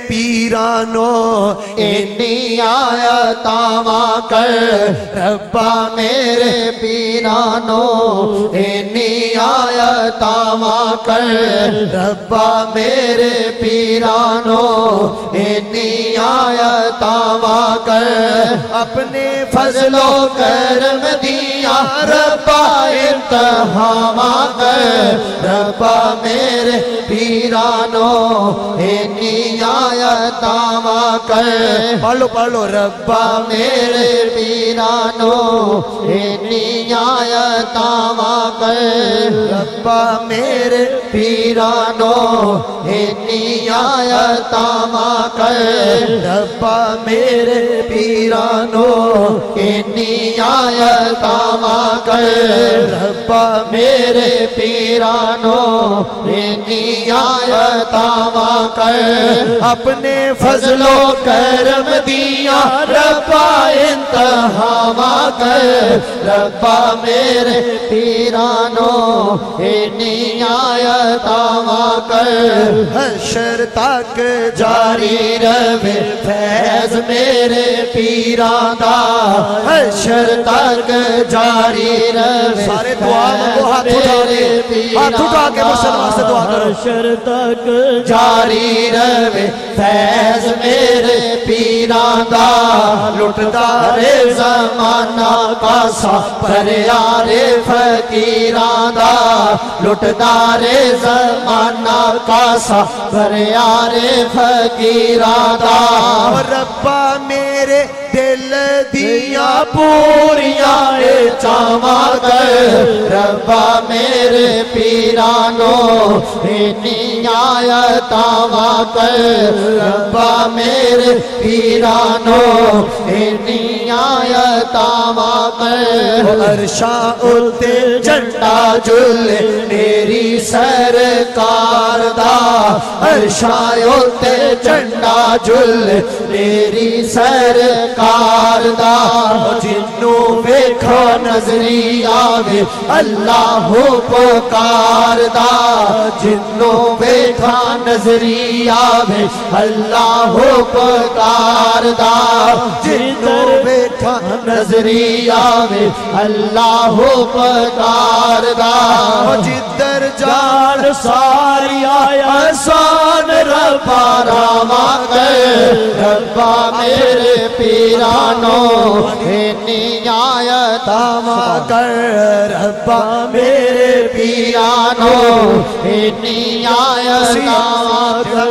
پیرانو انی آیتاں کر ربا میرے پیرانو انی آیتاں کر ربا میرے پیرانو انی آیتاں کر اپنے فضل و کرم دیا ربا انتہا کر ربا میرے پیرانو انی آیتاں کر پڑھ لو ربا میرے پیرانو انی آیتاں کر ربا میرے پیرانو انی آیتاں کر ربا میرے پیرانو انی آیتاں کر ربا میرے پیرانو انی آیتاں کر اپنے فضل و کرم دیا ربا انتہا کر ربا میرے پیرانو انی آیتاں کر حشر تک جاری رہے فیض میرے پیران دا حشر تک جاری رہے سارے دعا مانگو ہاتھ اٹھا کے مسلمان سے دعا کرو حشر تک جاری رہے فیض میرے پیران دا لٹدا رے زمانہ کا سا پریار فقیران دا لٹدا رے زمانہ کا سا پریار فقیران دا ربا میرے دل دیا پوریاں چاواں کر ربا میرے پیرانو انی آیتاں کر ربا میرے پیرانو انی آیتاں کر عرشاں اُتے جھنڈا جھلے میری سرکار دا عرشاں اُتے جھنڈا جھلے میری سرکار دا جنوں ویکھو نظری آوے اللہ پکار دا جنوں ویکھا نظری آوے اللہ پکار دا جنوں ویکھا نظری آوے اللہ پکار دا جدر جان ساری آیا سان ربا راواں کر ربا میرے پیرانو انی آیتاں کر ربا میرے پیرانو انی آیتاں کر